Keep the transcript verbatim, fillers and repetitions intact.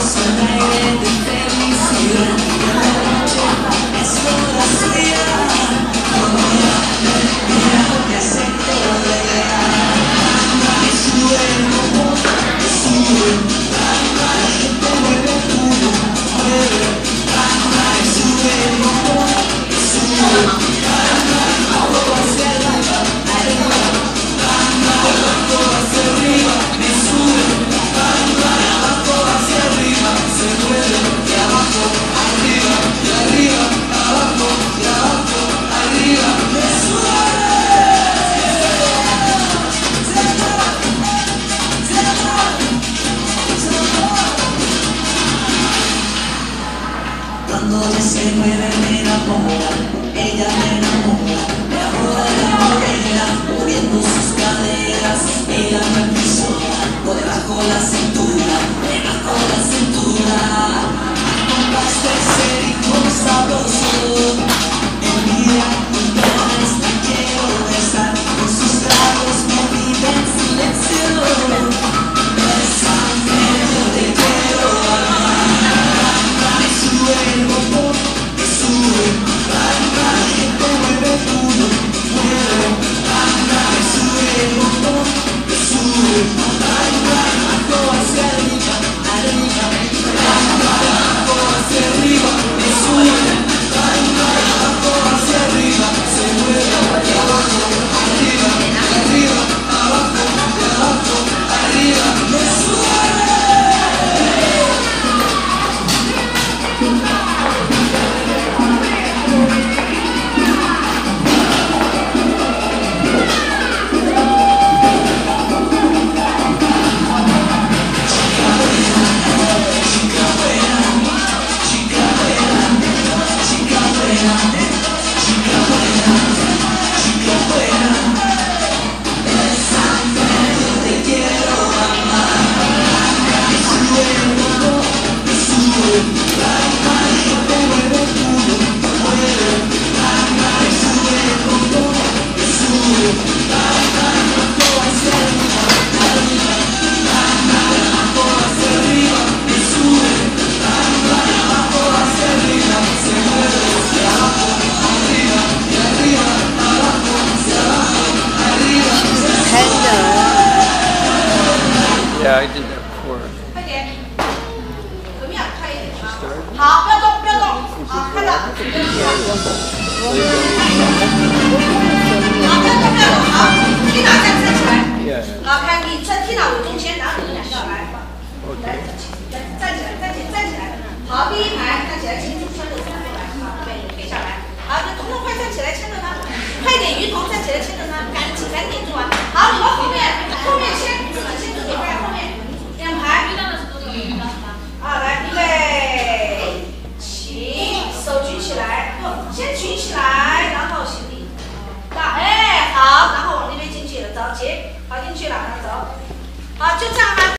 Cuando ella se mueve me enamora, ella me enamora, me ahoga la morena, moviendo sus caderas, ella me empezona, por debajo la cintura, debajo la cintura, compás tercerico sabroso, me mira con ganas, la quiero besar, con sus labios me vive en silencio. Yeah, I did that before. 快点，怎么样？快一点。好，不要动，不要动。好，看到。好，不要动，不要动。好，踢哪站站起来。好，看你站踢哪我中间，然后你们两个来，来站起来，站起来，站起来。好，第一排站起来，轻轻牵着他过来，好，对，退下来。好，这彤彤快站起来，牵着他。快点，于彤站起来，牵着他，赶紧赶紧住啊。好，你往后面，后面牵，怎么牵着你在后面？ 好，来，预备，起，手举起来，不，先举起来，然后行李，到，哎，好，然后往那边进去了，走，起，跑进去了，走，好，就这样吧。